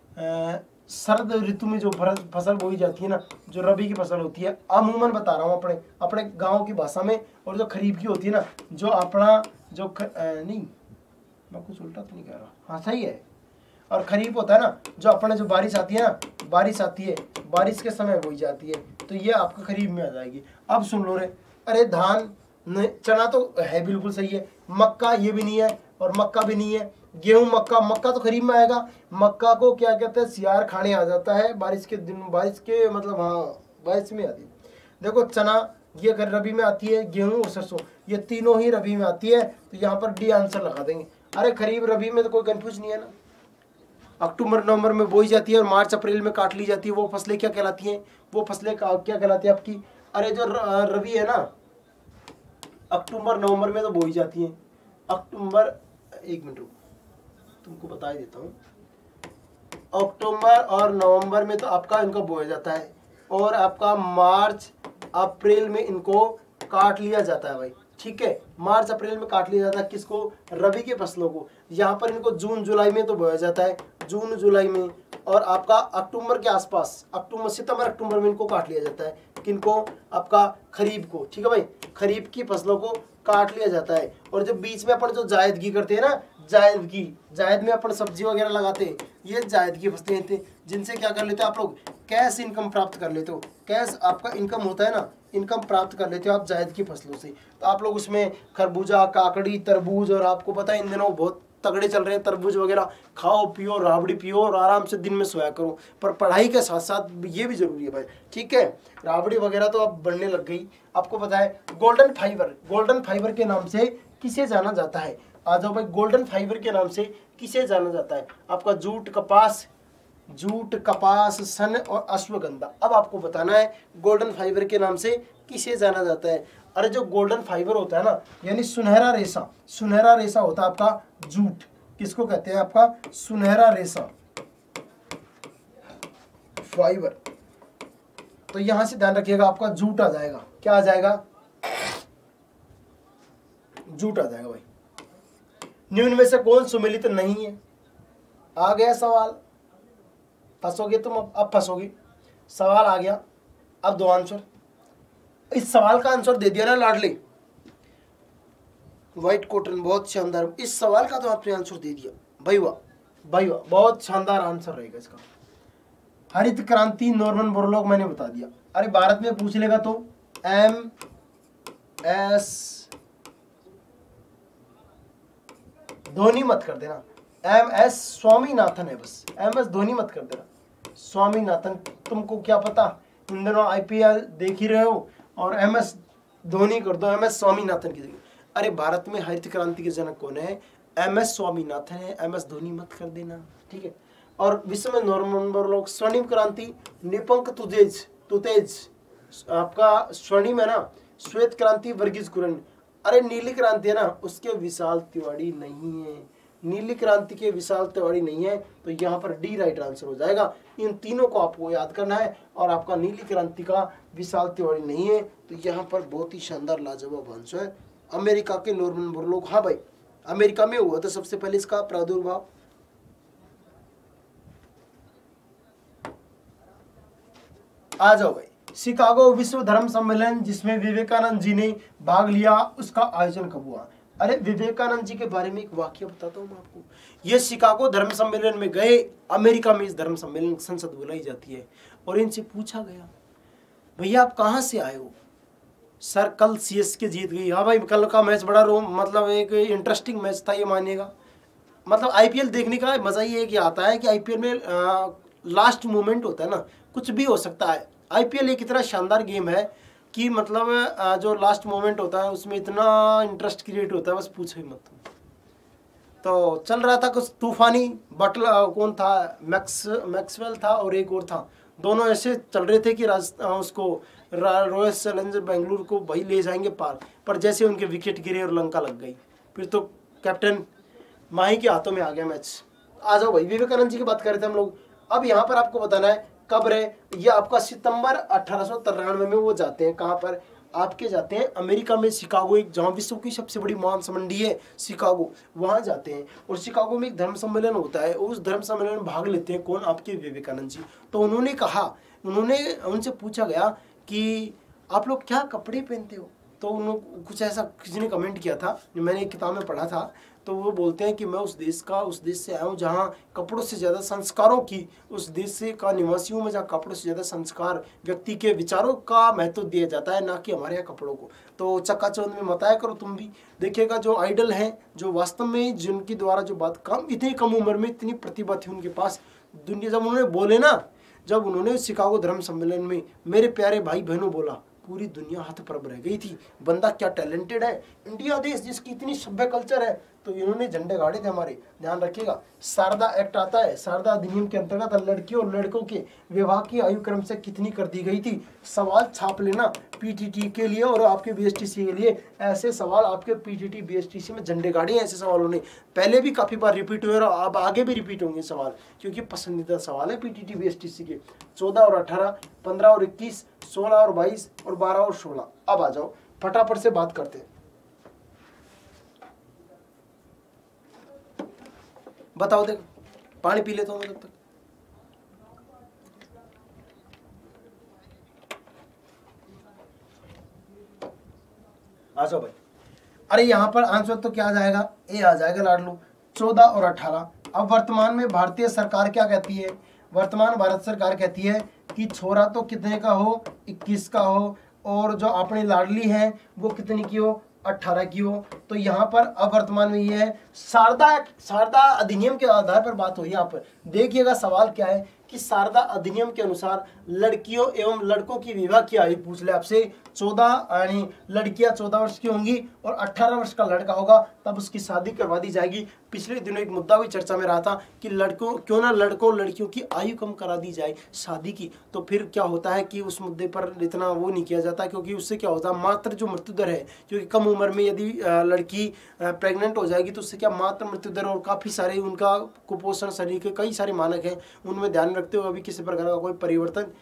शरद ऋतु में जो फसल बोई जाती है ना, जो रबी की फसल होती है, अमूमन बता रहा हूँ अपने अपने गांव की भाषा में, और जो खरीफ की होती है ना, जो अपना जो ख, आ, नहीं मैं कुछ उल्टा तो नहीं कह रहा, हाँ सही है। और खरीफ होता है ना, जो अपने जो बारिश आती है ना, बारिश आती है, बारिश के समय बोई जाती है, तो ये आपका खरीफ में आ जाएगी। अब सुन लो रे, अरे धान चना तो है बिल्कुल सही है, मक्का ये भी नहीं है, और मक्का भी नहीं है, गेहूं मक्का, मक्का तो खरीफ में आएगा। मक्का को क्या कहते हैं, सियार खाने आ जाता है बारिश के दिन, बारिश के मतलब हाँ बारिश में आती है। देखो चना ये रबी में आती है, गेहूं और सरसों ये तीनों ही रबी में आती है, तो यहाँ पर डी आंसर लगा देंगे। अरे खरीफ रबी में तो कोई कंफ्यूज नहीं है ना, अक्टूबर नवंबर में बोई जाती है और मार्च अप्रैल में काट ली जाती है, वो फसलें क्या कहलाती हैं, वो फसलें क्या कहलाती है आपकी। अरे जो रबी है ना, अक्टूबर नवंबर में तो बोई जाती है, अक्टूबर, एक मिनट तुमको बता ही देता हूँ, अक्टूबर और नवंबर में तो आपका इनको बोया जाता है, और आपका मार्च अप्रैल में इनको काट लिया जाता है भाई, ठीक है, मार्च अप्रैल में काट लिया जाता है किसको, रबी के फसलों को। यहाँ पर इनको जून जुलाई में तो बोया जाता है, जून जुलाई में, और आपका अक्टूबर के आसपास, अक्टूबर सितंबर अक्टूबर में इनको काट लिया जाता है, किनको, आपका खरीफ को, ठीक है भाई, खरीफ की फसलों को काट लिया जाता है। और जब बीच में अपन जो जायदगी करते हैं ना, जायदगी, जायद में अपन सब्जी वगैरह लगाते हैं, ये जायद की फसलें थे, जिनसे क्या कर लेते हो आप लोग, कैश इनकम प्राप्त कर लेते हो, कैश आपका इनकम होता है ना, इनकम प्राप्त कर लेते हो आप जायद की फसलों से। तो आप लोग उसमें खरबूजा, काकड़ी, तरबूज, और आपको पता है इन दिनों बहुत तगड़े चल रहे हैं तरबूज वगैरह, खाओ पियो, राबड़ी पियो और आराम से दिन में सोया करो, पर पढ़ाई के साथ साथ ये भी जरूरी है भाई, ठीक है। राबड़ी वगैरह तो अब बढ़ने लग गई। आपको पता है गोल्डन फाइबर, गोल्डन फाइबर के नाम से किसे जाना जाता है, आ जाओ भाई, गोल्डन फाइबर के नाम से किसे जाना जाता है, आपका जूट, कपास, जूट, कपास, सन और अश्वगंधा। अब आपको बताना है गोल्डन फाइबर के नाम से किसे जाना जाता है। अरे जो गोल्डन फाइबर होता है ना, यानी सुनहरा रेशा, सुनहरा रेशा होता है आपका जूट, किसको कहते हैं, आपका सुनहरा रेशा फाइबर। तो यहां से ध्यान रखिएगा, आपका जूट आ जाएगा, क्या आ जाएगा, जूट आ जाएगा भाई। निम्न में से कौन सुमेलित नहीं है, आ गया सवाल, फंसोगे तुम, अब अब फंसोगे, सवाल आ गया। अब दो आंसर, इस सवाल का आंसर दे दिया ना लाडले, व्हाइट कॉटन, बहुत शानदार, इस सवाल का तो आपने आंसर दे दिया भाई, वाह भाई वाह, बहुत शानदार आंसर रहेगा इसका। हरित क्रांति, नॉर्मन बोरलॉग, मैंने बता दिया। अरे भारत में पूछ लेगा तो एम एस धोनी मत कर देना, एम एस स्वामीनाथन है बस, एम एस धोनी मत कर देना, स्वामीनाथन। तुमको क्या पता, इन दिनों आईपीएल देख ही रहे हो, और एम एस धोनी कर दो, एम एस स्वामीनाथन की जगह। अरे भारत में हरित क्रांति के जनक कौन है, एम एस स्वामीनाथन है, एम एस धोनी मत कर देना, ठीक है। और विश्व में नॉर्मन बोरलॉग, स्वर्णिम क्रांति, निपंक तुतेज, तुतेज आपका स्वर्णिम है ना, श्वेत क्रांति, वर्गीज कुरियन। अरे नीली क्रांति है ना, उसके विशाल तिवारी नहीं है, नीली क्रांति के विशाल तिवारी नहीं है, तो यहाँ पर डी राइट आंसर हो जाएगा। इन तीनों को आपको याद करना है, और आपका नीली क्रांति का विशाल तिवारी नहीं है, तो यहाँ पर बहुत ही शानदार लाजवाब आंसर है, अमेरिका के नॉर्मन बोरलॉग। हाँ भाई, अमेरिका में हुआ था सबसे पहले इसका प्रादुर्भाव। आ जाओ भाई। शिकागो विश्व धर्म सम्मेलन जिसमें विवेकानंद जी ने भाग लिया, उसका आयोजन कब हुआ? अरे विवेकानंद जी के बारे में एक वाक्य बताता हूँ मैं आपको। ये शिकागो धर्म सम्मेलन में गए, अमेरिका में इस धर्म सम्मेलन संसद बुलाई जाती है, और इनसे पूछा गया भैया आप कहाँ से आए हो? सर कल सीएसके जीत गई। हाँ भाई कल का मैच बड़ा रो मतलब एक इंटरेस्टिंग मैच था, ये मानिएगा। मतलब आईपीएल देखने का मज़ा ही एक ये आता है कि आईपीएल में आ, लास्ट मोमेंट होता है ना, कुछ भी हो सकता है। आईपीएल एक इतना शानदार गेम है कि मतलब आ, जो लास्ट मोमेंट होता है उसमें इतना इंटरेस्ट क्रिएट होता है, बस पूछो ही मत तुम। तो चल रहा था कुछ तूफानी, बटल कौन था, मैक्स मैक्सवेल था और एक और था, दोनों ऐसे चल रहे थे कि राज उसको रॉयल चैलेंजर बेंगलुरु को भाई ले जाएंगे पार, पर जैसे उनके विकेट गिरे और लंका लग गई, फिर तो कैप्टन माही के हाथों में आ गया मैच। आ जाओ भाई, विवेकानंद जी की बात कर रहे थे हम लोग। अब यहाँ पर आपको बताना है कब रहे, ये आपका सितंबर अठारह सौ तिरानवे में वो जाते हैं, कहाँ पर आपके जाते हैं अमेरिका में, शिकागो, एक जहाँ विश्व की सबसे बड़ी मांस मंडी है शिकागो, वहाँ जाते हैं। और शिकागो में एक धर्म सम्मेलन होता है, उस धर्म सम्मेलन में भाग लेते हैं कौन? आपके विवेकानंद जी। तो उन्होंने कहा, उन्होंने उनसे पूछा गया कि आप लोग क्या कपड़े पहनते हो? तो उन्होंने कुछ ऐसा किसी ने कमेंट किया था, मैंने एक किताब में पढ़ा था, तो वो बोलते हैं कि मैं उस देश का उस देश से आया हूँ जहाँ कपड़ों से ज़्यादा संस्कारों की, उस देश से का निवासी हूँ मैं जहाँ कपड़ों से ज़्यादा संस्कार, व्यक्ति के विचारों का महत्व दिया जाता है, ना कि हमारे यहाँ कपड़ों को। तो चकाचौंध में मत आया करो तुम भी। देखिएगा जो आइडल हैं, जो वास्तव में जिनके द्वारा जो बात कम, इतनी कम उम्र में इतनी प्रतिभा थी उनके पास, दुनिया जब उन्होंने बोले ना, जब उन्होंने शिकागो धर्म सम्मेलन में मेरे प्यारे भाई बहनों बोला, पूरी दुनिया हतप्रभ रह गई थी। बंदा क्या टैलेंटेड है, इंडिया देश जिसकी इतनी सभ्य कल्चर है, तो इन्होंने झंडे गाड़े थे हमारे। ध्यान रखिएगा, शारदा एक्ट आता है, शारदा अधिनियम के अंतर्गत लड़कियों और लड़कों के विवाह की आयु क्रम से कितनी कर दी गई थी। सवाल छाप लेना पीटीटी के लिए और आपके बीएसटीसी के लिए, ऐसे सवाल आपके पीटीटी बीएसटीसी में झंडे गाड़े हैं। ऐसे सवालों ने पहले भी काफ़ी बार रिपीट हुए और अब आगे भी रिपीट होंगे सवाल, क्योंकि पसंदीदा सवाल है पीटीटी बीएसटीसी के। चौदह और अठारह, पंद्रह और इक्कीस, सोलह और बाईस और बारह और सोलह। अब आ जाओ फटाफट से बात करते हैं। बताओ, देखो पानी पी लेता हूँ मैं तब तक। आ जाओ भाई। अरे यहाँ पर आंसर तो क्या आ जाएगा? ए आ जाएगा लाडलू, चौदह और अठारह। अब वर्तमान में भारतीय सरकार क्या कहती है? वर्तमान भारत सरकार कहती है कि छोरा तो कितने का हो? इक्कीस का हो, और जो अपनी लाडली है वो कितनी की हो? अठारह की हो। तो यहाँ पर अब वर्तमान में ये है शारदा शारदा अधिनियम के आधार पर बात हुई। यहाँ पर देखिएगा सवाल क्या है कि शारदा अधिनियम के अनुसार लड़कियों एवं लड़कों की विवाह की आयु पूछ ले आपसे, चौदह यानी लड़कियां चौदह वर्ष की होंगी और अठारह वर्ष का लड़का होगा, तब उसकी शादी करवा दी जाएगी। पिछले दिनों एक मुद्दा भी चर्चा में रहा था कि लड़कों क्यों ना लड़कों लड़कियों की आयु कम करा दी जाए शादी की। तो फिर क्या होता है कि उस मुद्दे पर इतना वो नहीं किया जाता, क्योंकि उससे क्या होता है, मात्र जो मृत्यु दर है, क्योंकि कम उम्र में यदि लड़की प्रेग्नेंट हो जाएगी तो उससे क्या मात्र मृत्यु दर और काफ़ी सारे उनका कुपोषण, शरीर के कई सारे मानक हैं, उनमें ध्यान रखते हुए अभी किसी प्रकार का कोई परिवर्तन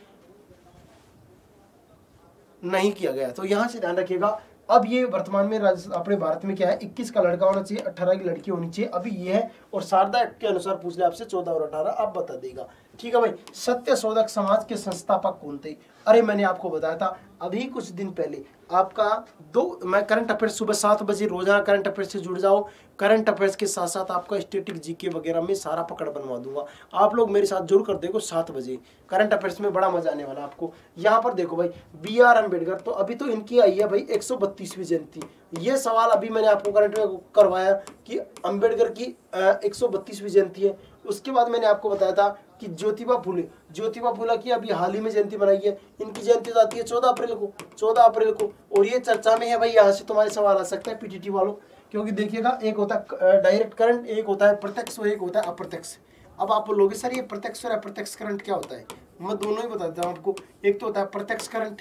नहीं किया गया। तो यहाँ से ध्यान रखिएगा। अब ये वर्तमान में अपने भारत में क्या है, इक्कीस का लड़का होना चाहिए, अठारह की लड़की होनी चाहिए, अभी ये है। और शारदा एक्ट के अनुसार पूछ ले आपसे चौदह और अठारह, आप बता देगा। ठीक है भाई। सत्य शोधक समाज के संस्थापक कौन थे? अरे मैंने आपको बताया था अभी कुछ दिन पहले, आपका दो मैं करंट अफेयर्स सुबह सात बजे रोजाना करंट अफेयर्स से जुड़ जाओ। करंट अफेयर्स के साथ साथ आपका स्टैटिक जीके वगैरह में सारा पकड़ बनवा दूंगा। आप लोग मेरे साथ जुड़ कर देखो सात बजे करंट अफेयर्स में, बड़ा मजा आने वाला आपको। यहाँ पर देखो भाई, बी आर अम्बेडकर, तो अभी तो इनकी आई है भाई एक सौ बत्तीसवीं जयंती। ये सवाल अभी मैंने आपको करंट में करवाया कि अम्बेडकर की एक सौ बत्तीसवीं जयंती है। उसके बाद मैंने आपको बताया था कि ज्योतिबा फुले, ज्योतिबा फुले की अभी हाल ही में जयंती मनाई है। इनकी जयंती आती है चौदह अप्रैल को, चौदह अप्रैल को, और ये चर्चा में है भाई। यहाँ से तुम्हारे सवाल आ सकता है पीटीटी वालों, क्योंकि देखिएगा एक होता है डायरेक्ट करंट, एक होता है प्रत्यक्ष और एक होता है अप्रत्यक्ष। अब आप लोगे सर ये प्रत्यक्ष और अप्रत्यक्ष करंट क्या होता है? मैं दोनों ही बता देता हूँ आपको। एक तो होता है प्रत्यक्ष करंट,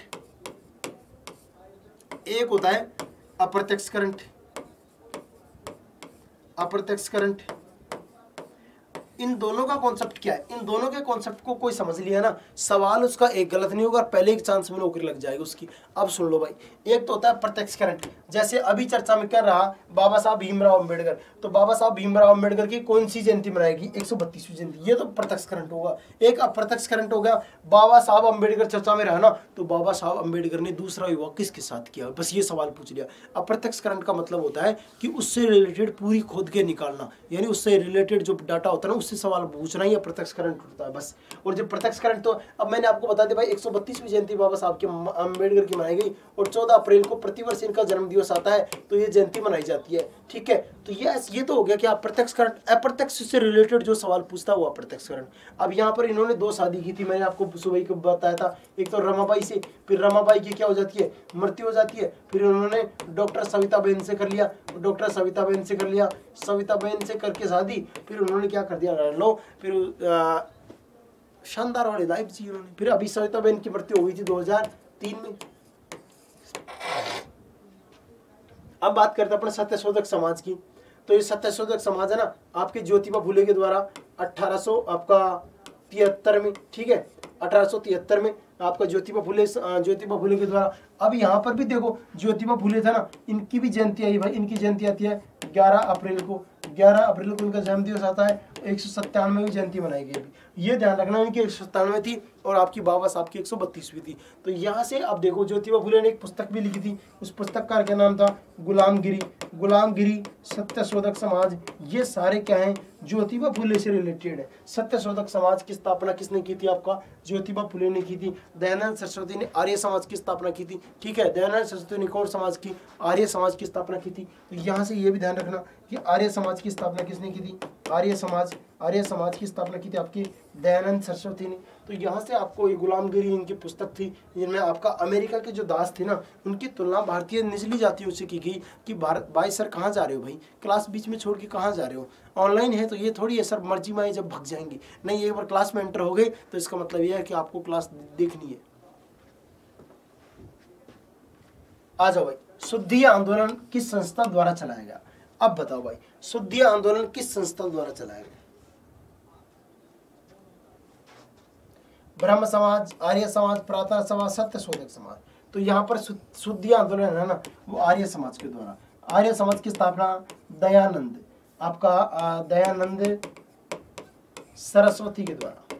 एक होता है अप्रत्यक्ष करंट। अप्रत्यक्ष करंट इन दोनों का कॉन्सेप्ट क्या है, इन दोनों के कॉन्सेप्ट को कोई समझ लिया ना, सवाल उसका एक गलत नहीं होगा और पहले एक चांस में नौकरी लग जाएगी उसकी। अब सुन लो भाई, एक तो होता है प्रत्यक्ष करंट, जैसे अभी चर्चा में कर रहा बाबा साहब भीमराव अम्बेडकर, तो बाबा साहब भीमराव अम्बेडकर की कौन सी जयंती मनाएगी, एक सौ बत्तीसवीं जयंती, ये तो प्रत्यक्ष करंट होगा। एक अप्रत्यक्ष करंट हो गया, बाबा साहब अम्बेडकर चर्चा में रहा ना, तो बाबा साहब अम्बेडकर ने दूसरा विवाह किसके साथ किया, बस ये सवाल पूछ लिया। अप्रत्यक्ष करंट का मतलब होता है कि उससे रिलेटेड पूरी खोद के निकालना, यानी उससे रिलेटेड जो डाटा होता है ना उससे सवाल पूछना ही अप्रत्यक्ष करंट होता है बस। और जब प्रत्यक्ष करंट, तो अब मैंने आपको बता दिया भाई एक सौ बत्तीसवीं जयंती बाबा साहब की अम्बेडकर की मनाई गई और चौदह अप्रैल को प्रतिवर्ष इनका जन्म दिवस आता है तो ये जयंती मनाई जाती है, ठीक है। तो ये ये तो हो गया कि अप्रत्यक्ष करंट। अप्रत्यक्ष से रिलेटेड जो सवाल पूछता है वो अप्रत्यक्ष करंट। अब यहाँ पर इन्होंने दो शादी की थी, मैंने आपको सुबह को बताया था, एक तो रमाबाई से, फिर रमाबाई की क्या हो जाती है, मृत्यु हो जाती है, फिर उन्होंने डॉक्टर सविताबेन से कर लिया, डॉक्टर सविताबेन से कर लिया, सविताबेन से करके शादी, फिर उन्होंने क्या कर दिया लो, फिर शानदार वाली लाइफ जी उन्होंने। फिर अभी सविताबेन की मृत्यु हुई थी दो हज़ार तीन में। अब बात करते हैं अपने सत्यशोधक समाज की। तो ये सत्यशोधक समाज है ना आपके ज्योतिबा फुले के द्वारा अठारह सौ आपका तिहत्तर में, ठीक है, अठारह सौ तिहत्तर में आपका ज्योतिबा फुले ज्योतिबा फुले के द्वारा। अब यहाँ पर भी देखो ज्योतिबा फुले था ना, इनकी भी जयंती आई भाई, इनकी जयंती आती है ग्यारह अप्रैल को, ग्यारह अप्रैल को इनका जन्म दिवस आता है, एक सौ सत्तानवे जयंती मनाई गई। ये ध्यान रखना, इनकी एक सौ सत्तानवे थी और आपकी बाबा साहब की एक सौ बत्तीसवीं थी। तो यहाँ से आप देखो ज्योतिबा फुले ने एक पुस्तक भी लिखी थी, उस पुस्तककार का नाम था गुलामगिरी, गुलामगिरी सत्यशोधक समाज। ये सारे क्या हैं, ज्योतिबा फुले से रिलेटेड है। सत्यशोधक समाज की स्थापना किसने की थी, आपका ज्योतिबा फुले ने की थी। दयानंद सरस्वती ने आर्य समाज की स्थापना की थी, ठीक है, दयानंद सरस्वती ने कौन समाज की, आर्य समाज की स्थापना की थी। तो यहाँ से ये भी ध्यान रखना कि आर्य समाज की स्थापना किसने की थी, आर्य समाज, आर्य समाज की स्थापना की थी आपकी दयानंद सरस्वती ने। तो यहाँ से आपको ये गुलामगिरी इनकी पुस्तक थी, जिनमें आपका अमेरिका के जो दास थे ना उनकी तुलना भारतीय निचली जातियों से की गई कि भारत भाई सर कहाँ जा रहे हो भाई, क्लास बीच में छोड़ के कहाँ जा रहे हो, ऑनलाइन है तो ये थोड़ी है सर मर्जी में जब भग जाएंगे, नहीं एक बार क्लास में एंटर हो गए तो इसका मतलब यह है कि आपको क्लास देखनी है। आ जाओ भाई, शुद्धि आंदोलन किस संस्था द्वारा चलाया गया। अब बताओ भाई शुद्धि आंदोलन किस संस्था द्वारा चलाया गया, ब्रह्म समाज, आर्य समाज, प्रातः समाज, सत्यशोधक समाज। तो यहाँ पर शुद्धि आंदोलन है ना वो आर्य समाज के द्वारा। आर्य समाज की स्थापना दयानंद, आपका दयानंद सरस्वती के द्वारा।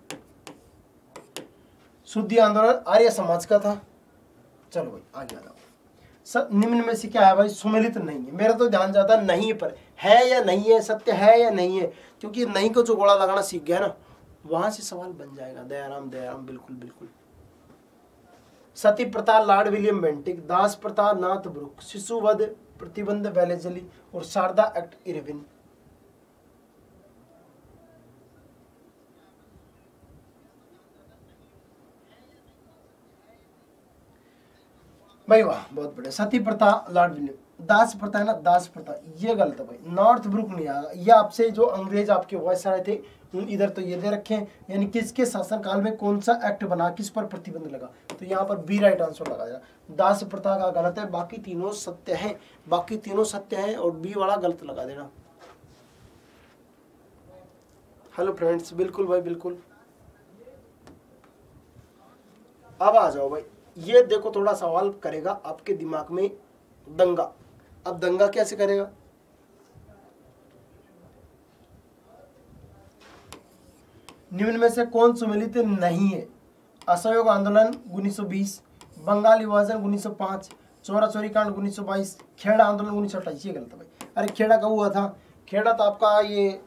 शुद्धि आंदोलन आर्य समाज का था। चलो भाई आगे आ जाओ। सब निम्न में से क्या है भाई, सुमेलित नहीं है। मेरा तो ध्यान जाता है नहीं पर, है या नहीं है, सत्य है या नहीं है, क्योंकि नहीं को जो गोला लगाना सीख गया ना वहां से सवाल बन जाएगा। दयाराम दयाराम बिल्कुल बिल्कुल। सती प्रथा लॉर्ड विलियम बेंटिक, दास प्रथा नाथ ब्रुक, शिशुवध प्रतिबंध वेलेजली और शारदा एक्ट इरविन। भाई वाह बहुत बढ़िया। सती प्रथा लॉर्ड विलियम, दास प्रथा है ना, दास प्रथा ये गलत है भाई, नॉर्थ ब्रुक नहीं आएगा। ये आपसे जो अंग्रेज आपके वॉइस आए थे इधर तो ये दे रखे हैं, यानी किसके शासनकाल में कौन सा एक्ट बना, किस पर प्रतिबंध लगा, तो यहाँ पर बी राइट आंसर लगाया। दास प्रथा का गलत है, बाकी तीनों सत्य हैं, बाकी तीनों सत्य हैं और बी वाला गलत लगा देना। हेलो फ्रेंड्स, बिल्कुल भाई बिल्कुल। अब आ जाओ भाई, ये देखो थोड़ा सवाल करेगा आपके दिमाग में दंगा। अब दंगा कैसे करेगा, निम्न में से कौन सुमेलित नहीं है। असहयोग आंदोलन उन्नीस सौ बीस, बंगाल विभाजन उन्नीस सौ पाँच, चौरा चोरी कांड उन्नीस सौ बाईस, खेड़ा आंदोलन उन्नीस सौ अट्ठाईस। ये गलत है भाई। अरे खेड़ा कब हुआ था, खेड़ा तो आपका ये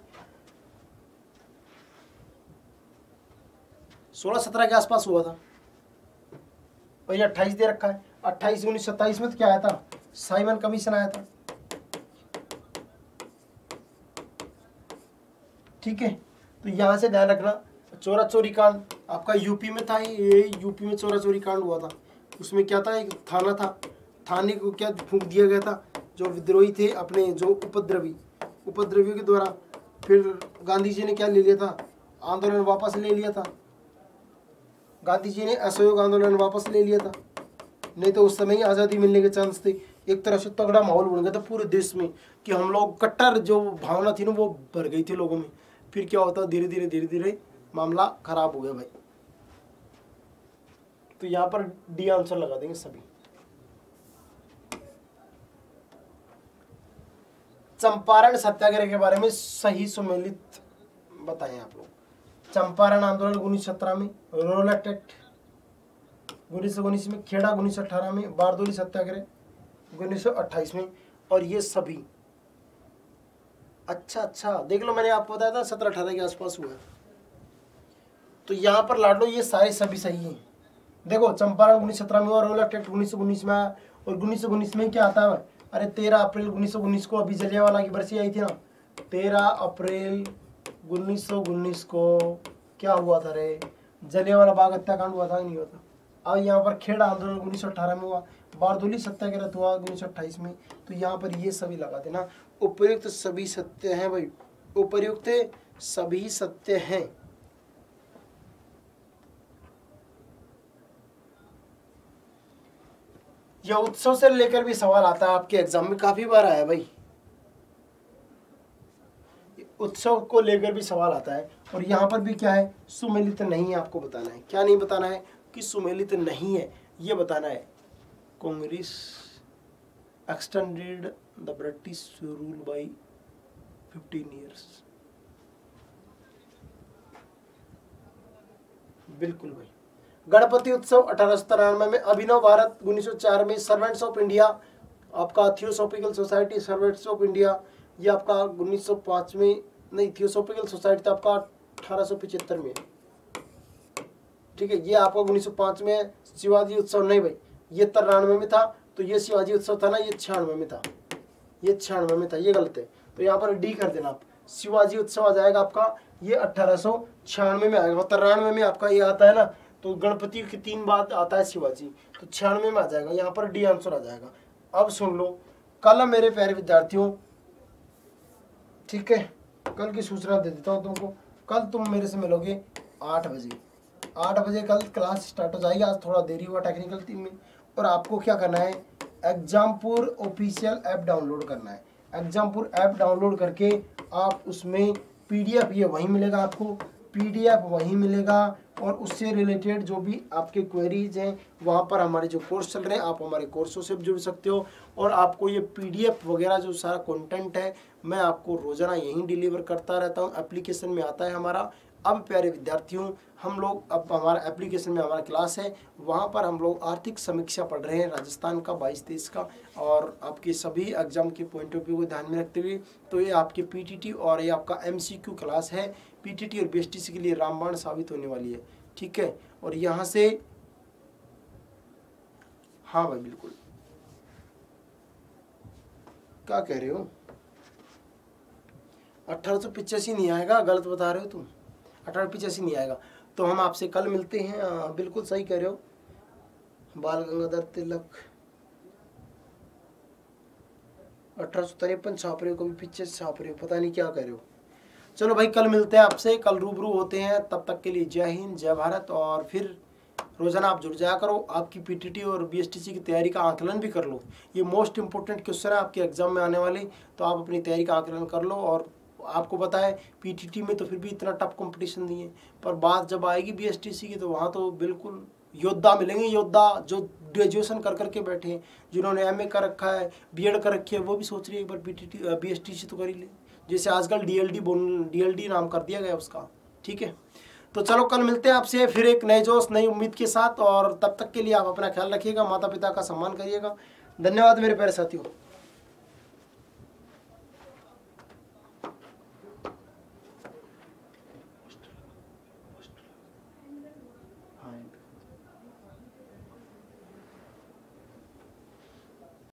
सोलह सत्रह के आसपास हुआ था भाई। अट्ठाईस दे रखा है, अट्ठाईस उन्नीस सौ सत्ताईस में तो क्या आया था, साइमन कमीशन आया था, ठीक है। तो यहाँ से ध्यान रखना, चोरा चोरी कांड आपका यूपी में था, ये यूपी में चोरा चोरी कांड हुआ था। उसमें क्या था, एक थाना था, थाने को क्या फूंक दिया गया था, जो विद्रोही थे अपने जो उपद्रवी उपद्रवियों के द्वारा। फिर गांधी जी ने क्या ले लिया था, आंदोलन वापस ले लिया था, गांधी जी ने असहयोग आंदोलन वापस ले लिया था, नहीं तो उस समय ही आज़ादी मिलने के चांस थे। एक तरह से तगड़ा माहौल बन गया था पूरे देश में कि हम लोग कट्टर जो भावना थी ना वो भर गई थी लोगों में फिर क्या होता है, धीरे धीरे धीरे धीरे मामला खराब हो गया भाई। तो यहाँ पर डी आंसर लगा देंगे सभी। चंपारण सत्याग्रह के बारे में सही सुमेलित बताएं आप लोग। चंपारण आंदोलन उन्नीस सौ सत्रह में, रोलट एक्ट उन्नीस सौ उन्नीस में, खेड़ा उन्नीस सौ अठारह में, बारदोली सत्याग्रह उन्नीस सौ अट्ठाईस में, और ये सभी अच्छा अच्छा देख लो, मैंने आपको बताया था सत्रह अठारह के आसपास हुआ। तो यहाँ पर लाडो ये सारे सभी सही हैं। देखो चंपारण उन्नीस सौ सत्रह में और रोलट एक्ट उन्नीस सौ उन्नीस में, और उन्नीस सौ उन्नीस में क्या आता है, अरे तेरह अप्रैल उन्नीस सौ उन्नीस को अभी जलियांवाला की बरसी आई थी ना, तेरह अप्रैल उन्नीस सौ उन्नीस को क्या हुआ था रे, जलियांवाला बाग हत्याकांड हुआ था कि नहीं हुआ था। अब यहाँ पर खेड़ा आंदोलन उन्नीस सौ अठारह में हुआ, बारदोली सत्याग्रह हुआ उन्नीस सौ अट्ठाईस में। तो यहाँ पर ये सभी लगा देना। उपर्युक्त सभी सत्य हैं भाई, उपर्युक्त सभी सत्य हैं। यह उत्सव से लेकर भी सवाल आता है आपके एग्जाम में, काफी बार आया भाई, उत्सव को लेकर भी सवाल आता है। और यहाँ पर भी क्या है, सुमेलित नहीं है, आपको बताना है। क्या नहीं बताना है कि सुमेलित नहीं है, ये बताना है। Congress extended the British rule by fifteen years, बिल्कुल भाई। गणपति उत्सव अठारह सौ तिरानवे में, अभिनव भारत उन्नीस सौ चार में, सर्वेंट्स ऑफ इंडिया आपका theosophical society servants of India ये आपका उन्नीस सौ पाँच में, नहीं थियोसॉफिकल सोसाइटी आपका अठारह सौ पचहत्तर में, ठीक है। ये आपका उन्नीस सौ पाँच में। शिवाजी उत्सव नहीं भाई, ये तिरानवे में था, तो ये शिवाजी उत्सव था ना, ये छियानवे में था, ये छियानवे में था, ये गलत है। तो यहाँ पर डी कर देना आप, शिवाजी उत्सव आ जाएगा आपका, ये अठारह सौ छियानवे में आएगा। तिरानवे में आपका ये आता है ना, तो गणपति की तीन बात आता है शिवाजी, तो छियानवे में आ जाएगा, यहाँ पर डी आंसर आ जाएगा। अब सुन लो, कल मेरे प्यारे विद्यार्थियों, ठीक है, कल की सूचना दे देता हूँ तुमको। कल तुम मेरे से मिलोगे आठ बजे, आठ बजे कल क्लास स्टार्ट हो जाएगी। आज थोड़ा देरी हुआ टेक्निकल टीम में। और आपको क्या करना है, एग्जामपुर ऑफिशियल ऐप डाउनलोड करना है। एग्जामपुर ऐप डाउनलोड करके आप उसमें पीडीएफ, ये वहीं मिलेगा आपको, पीडीएफ वहीं मिलेगा, और उससे रिलेटेड जो भी आपके क्वेरीज हैं वहाँ पर हमारे जो कोर्स चल रहे हैं, आप हमारे कोर्सों से जुड़ सकते हो। और आपको ये पीडीएफ वगैरह जो सारा कंटेंट है मैं आपको रोज़ाना यहीं डिलीवर करता रहता हूँ, एप्लीकेशन में आता है हमारा। अब प्यारे विद्यार्थियों, हम लोग अब हमारा एप्लीकेशन में हमारा क्लास है, वहाँ पर हम लोग आर्थिक समीक्षा पढ़ रहे हैं राजस्थान का बाईस तेईस का, और आपके सभी एग्जाम के पॉइंट ऑफ व्यू को ध्यान में रखते हुए। तो ये आपके पीटीटी और ये आपका एमसीक्यू क्लास है, पीटीटी और बीएसटीसी के लिए रामबाण साबित होने वाली है, ठीक है। और यहाँ से हाँ भाई बिल्कुल, क्या कह रहे हो, अठारह सौ पिचासी नहीं आएगा, गलत बता रहे हो तुम, अठारह पिचासी नहीं आएगा। तो हम आपसे कल मिलते हैं। आ, बिल्कुल सही कह रहे हो, बाल गंगाधर तिलक अठारह सौ तिरपन छाप रहे हो, कभी पिक्चर छाप रहे हो, पता नहीं क्या कह रहे हो। चलो भाई, कल मिलते हैं आपसे, कल रूबरू होते हैं। तब तक के लिए जय हिंद, जय भारत। और फिर रोजाना आप जुड़ जाया करो, आपकी पीटीटी और बीएसटीसी की तैयारी का आकलन भी कर लो। ये मोस्ट इंपॉर्टेंट क्वेश्चन है आपके एग्जाम में आने वाले, तो आप अपनी तैयारी का आकलन कर लो। और आपको पता है पीटीटी में तो फिर भी इतना टफ कंपटीशन नहीं है, पर बात जब आएगी बीएसटीसी की तो वहाँ तो बिल्कुल योद्धा मिलेंगे, योद्धा जो ग्रेजुएशन कर करके बैठे हैं, जिन्होंने एमए कर रखा है, बीएड कर रखी है, वो भी सोच रही है एक बार पीटीटी बीएसटीसी तो कर ही ले, जैसे आजकल डीएलडी बोल डीएलडी नाम कर दिया गया उसका, ठीक है। तो चलो कल मिलते हैं आपसे फिर एक नए जोश नई उम्मीद के साथ, और तब तक के लिए आप अपना ख्याल रखिएगा, माता पिता का सम्मान करिएगा। धन्यवाद मेरे प्यारे साथियों।